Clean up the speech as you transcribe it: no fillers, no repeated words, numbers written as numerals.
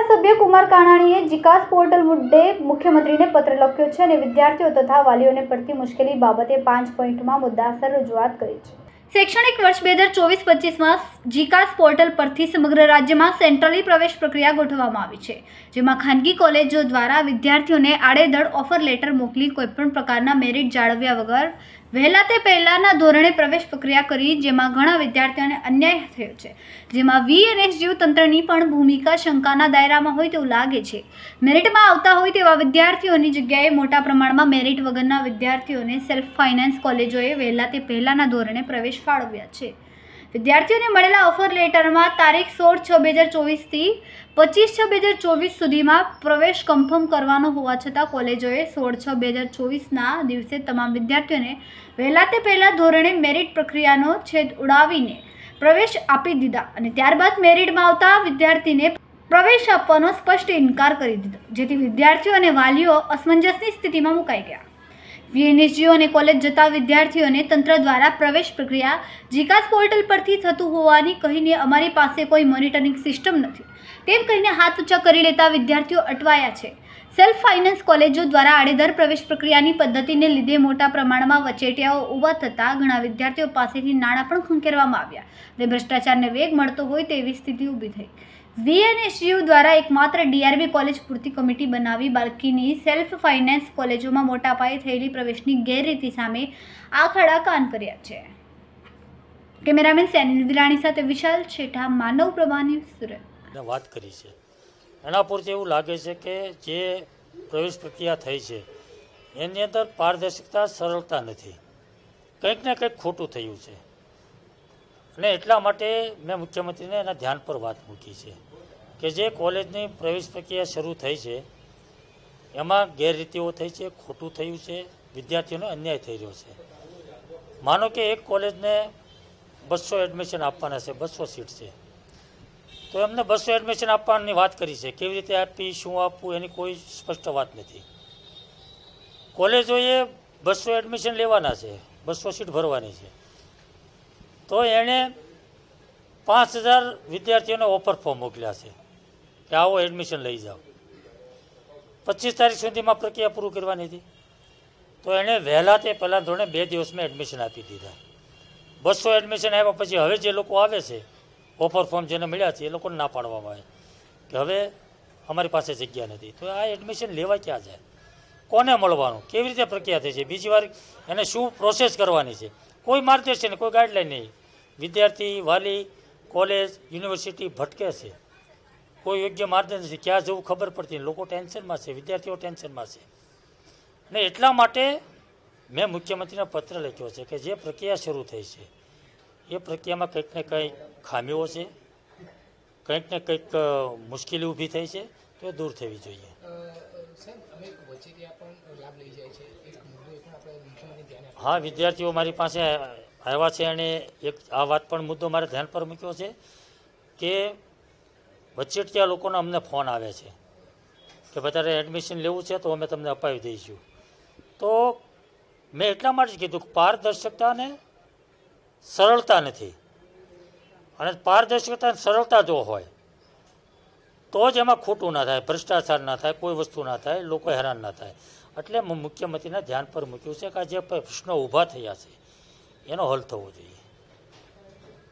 ધારાસભ્ય કુમાર કાનાણીએ જીકાસ પોર્ટલ મુદ્દે મુખ્યમંત્રીને પત્ર લખ્યો છે અને વિદ્યાર્થીઓ તથા વાલીઓને પડતી મુશ્કેલી બાબતે 5 પોઈન્ટમાં મુદ્દાસર રજૂઆત કરી છે। શૈક્ષણિક વર્ષ 2024-25માં જીકાસ પોર્ટલ પરથી સમગ્ર રાજ્યમાં સેન્ટ્રલી પ્રવેશ પ્રક્રિયા ગોઠવવામાં આવી છે, જેમાં ખાનગી કોલેજો દ્વારા વિદ્યાર્થીઓને આડેધડ ઓફર લેટર મોકલી કોઈપણ પ્રકારના મેરિટ જાળવ્યા વગર વહેલા તે પહેલાના ધોરણે પ્રવેશ પ્રક્રિયા કરી, જેમાં ઘણા વિદ્યાર્થીઓને અન્યાય થયો છે, જેમાં વીએનએસયુ તંત્રની પણ ભૂમિકા શંકાના દાયરામાં હોય તેવું લાગે છે। મેરિટમાં આવતા હોય તેવા વિદ્યાર્થીઓની જગ્યાએ મોટા પ્રમાણમાં મેરિટ વગરના વિદ્યાર્થીઓને સેલ્ફ ફાઇનાન્સ કોલેજોએ વહેલા તે પહેલાના ધોરણે પ્રવેશ ફાળવ્યા છે। વિદ્યાર્થીઓને મળેલા ઓફર લેટરમાં તારીખ 16/6/2024 થી 25/6/2024 સુધીમાં પ્રવેશ કન્ફર્મ કરવાનો હોવા છતાં કોલેજોએ 16/6/2024ના દિવસે તમામ વિદ્યાર્થીઓને વહેલા તે પહેલા ધોરણે મેરિટ પ્રક્રિયાનો છેદ ઉડાવીને પ્રવેશ આપી દીધા અને ત્યારબાદ મેરિટમાં આવતા વિદ્યાર્થીને પ્રવેશ આપવાનો સ્પષ્ટ ઇનકાર કરી દીધો, જેથી વિદ્યાર્થીઓ અને વાલીઓ અસમંજસની સ્થિતિમાં મુકાઈ ગયા। વીએનએસયુ અને કોલેજ જતા વિદ્યાર્થીઓને તંત્ર દ્વારા પ્રવેશ પ્રક્રિયા જીકાસ પોર્ટલ પરથી થતું હોવાની કહીને અમારી પાસે કોઈ મોનિટરિંગ સિસ્ટમ નથી તેમ કહીને હાથ ઊંચા કરી લેતા વિદ્યાર્થીઓ અટવાયા છે। સેલ્ફ ફાઇનાન્સ કોલેજો દ્વારા આડેધડ પ્રવેશ પ્રક્રિયાની પદ્ધતિને લીધે મોટા પ્રમાણમાં વચેટિયાઓ ઊભા થતાં ઘણા વિદ્યાર્થીઓ પાસેથી નાણાં પણ ખંખેરવામાં આવ્યા અને ભ્રષ્ટાચારને વેગ મળતો હોય તેવી સ્થિતિ ઊભી થઈ। વીએનએસયુ દ્વારા એકમાત્ર ડીઆરબી કોલેજ પૂરતી કમિટી બનાવી બાકીની સેલ્ફ ફાઇનાન્સ કોલેજોમાં મોટા પાયે થયેલી પ્રવેશની ગેરરીતિ સામે આખડા કાન કર્યા છે। કેમેરામેન સેનિલ વિરાણી સાથે વિશાલ શેઠા, માનવ પ્રભા ન્યૂઝ, સુરત। વાત કરી છે એના પરથી એવું લાગે છે કે જે પ્રવેશ પ્રક્રિયા થઈ છે એની અંદર પારદર્શકતા, સરળતા નથી, કંઈક ને કંઈક ખોટું થયું છે અને એટલા માટે મેં મુખ્યમંત્રીને એના ધ્યાન પર વાત મૂકી છે કે જે કોલેજની પ્રવેશ પ્રક્રિયા શરૂ થઈ છે એમાં ગેરરીતિઓ થઈ છે, ખોટું થયું છે, વિદ્યાર્થીઓને અન્યાય થઈ રહ્યો છે। માનો કે એક કોલેજને 200 એડમિશન આપવાના છે, 200 સીટ છે, તો એમને 200 એડમિશન આપવાની વાત કરી છે, કેવી રીતે આપી, શું આપવું એની કોઈ સ્પષ્ટ વાત નથી। કોલેજોએ 200 એડમિશન લેવાના છે, 200 સીટ ભરવાની છે, તો એણે 5000 વિદ્યાર્થીઓને ઓફર ફોર્મ મોકલ્યા છે કે આવો એડમિશન લઈ જાઓ। 25 તારીખ સુધીમાં પ્રક્રિયા પૂરું કરવાની હતી, તો એણે વહેલા તે પહેલાં ધોરણે 2 દિવસમાં એડમિશન આપી દીધા। 200 એડમિશન આવ્યા પછી હવે જે લોકો આવે છે ઓફર ફોર્મ જેને મળ્યા છે એ લોકોને ના પાડવામાં આવે કે હવે અમારી પાસે જગ્યા નથી, તો આ એડમિશન લેવા ક્યાં જાય, કોને મળવાનું, કેવી રીતે પ્રક્રિયા થઈ છે, બીજી વાર એને શું પ્રોસેસ કરવાની છે, કોઈ માર્ગદર્શન, કોઈ ગાઈડલાઈન નહીં। વિદ્યાર્થી, વાલી, કોલેજ, યુનિવર્સિટી ભટકે છે, કોઈ યોગ્ય માર્ગદર્શન નથી, ક્યાં જવું ખબર પડતી, લોકો ટેન્શનમાં છે, વિદ્યાર્થીઓ ટેન્શનમાં છે અને એટલા માટે મેં મુખ્યમંત્રીને પત્ર લખ્યો છે કે જે પ્રક્રિયા શરૂ થઈ છે એ પ્રક્રિયામાં કંઈક ને કંઈક ખામીઓ છે, કંઈક ને કંઈક મુશ્કેલી ઊભી થઈ છે, તો એ દૂર થવી જોઈએ। હા, વિદ્યાર્થીઓ મારી પાસે આવ્યા છે અને એક આ વાત પણ મુદ્દો મારે ધ્યાન પર મૂક્યો છે કે વચેટિયા લોકોનો અમને ફોન આવે છે કે વધારે એડમિશન લેવું છે તો અમે તમને અપાવી દઈશું। તો મેં એટલા માટે જ કીધું કે પારદર્શકતા અને સરળતા નથી, અને પારદર્શકતા અને સરળતા જો હોય તો જ એમાં ખોટું ના થાય, ભ્રષ્ટાચાર ના થાય, કોઈ વસ્તુ ના થાય, લોકો હેરાન ના થાય। એટલે મુખ્યમંત્રીના ધ્યાન પર મૂક્યું છે કે આ જે પ્રશ્નો ઊભા થયા છે એનો હલ થવો જોઈએ।